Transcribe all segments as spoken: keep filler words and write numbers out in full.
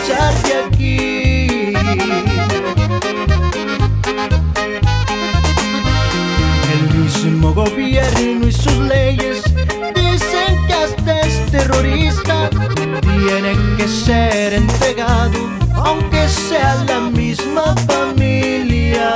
marchar de aquí. El mismo gobierno y sus leyes dicen que hasta es terrorista, tiene que ser entregado aunque sea la misma familia.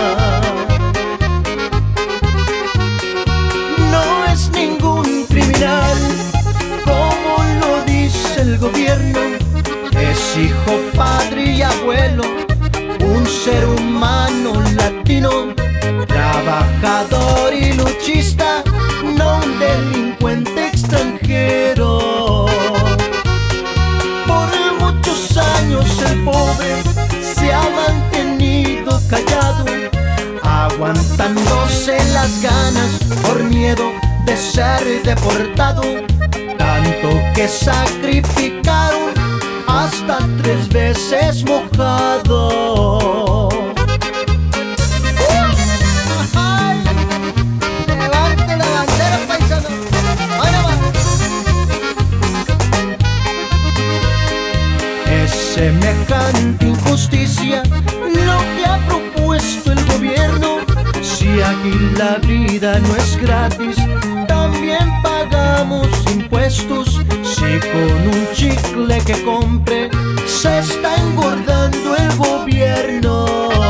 No es ningún criminal, como lo dice el gobierno, es hijo, padre y abuelo, un ser humano latino, trabajador y luchista, no un delincuente extranjero. Por muchos años el pobre se ha mantenido callado, aguantándose las ganas por miedo de ser deportado, tanto que sacrificaron hasta tres veces mojado. ¡Levante la bandera, paisano! ¡Ahora va! Es semejante injusticia lo que ha propuesto el gobierno. Si aquí la vida no es gratis, también pagamos impuestos. Si con un chicle que compre se está engordando el gobierno.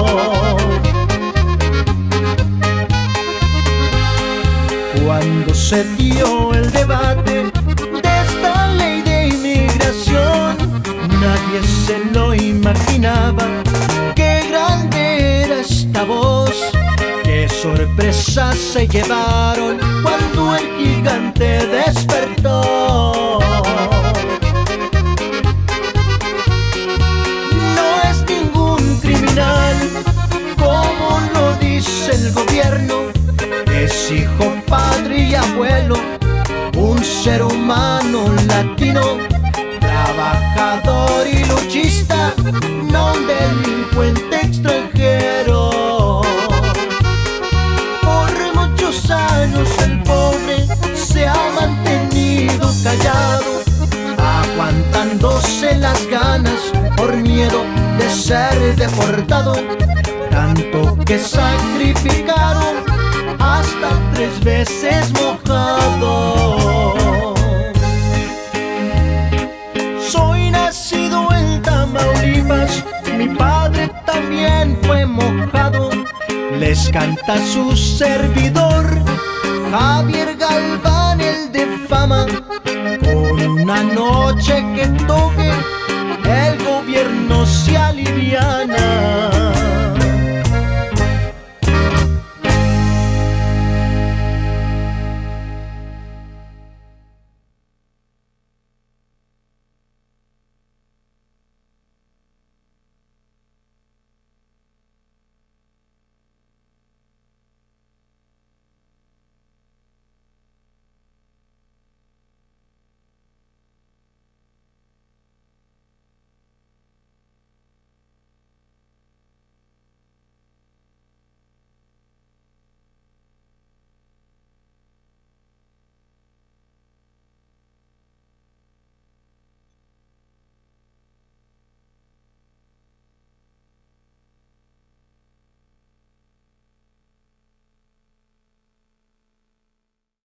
Cuando se dio el debate de esta ley de inmigración, nadie se lo imaginaba. Qué grande era esta voz, qué sorpresa se llevaron cuando el gigante despertó. No es ningún criminal, como lo dice el gobierno, es hijo, padre y abuelo, un ser humano latino, trabajador y luchista, no un delincuente extranjero. Por muchos años el pobre se ha mantenido callado, aguantándose las ganas por miedo de ser deportado, tanto que sacrificaron hasta tres veces mojado. Soy nacido en Tamaulipas, mi padre también fue mojado. Les canta su servidor, Javier Galván, el de fama, con una noche que todo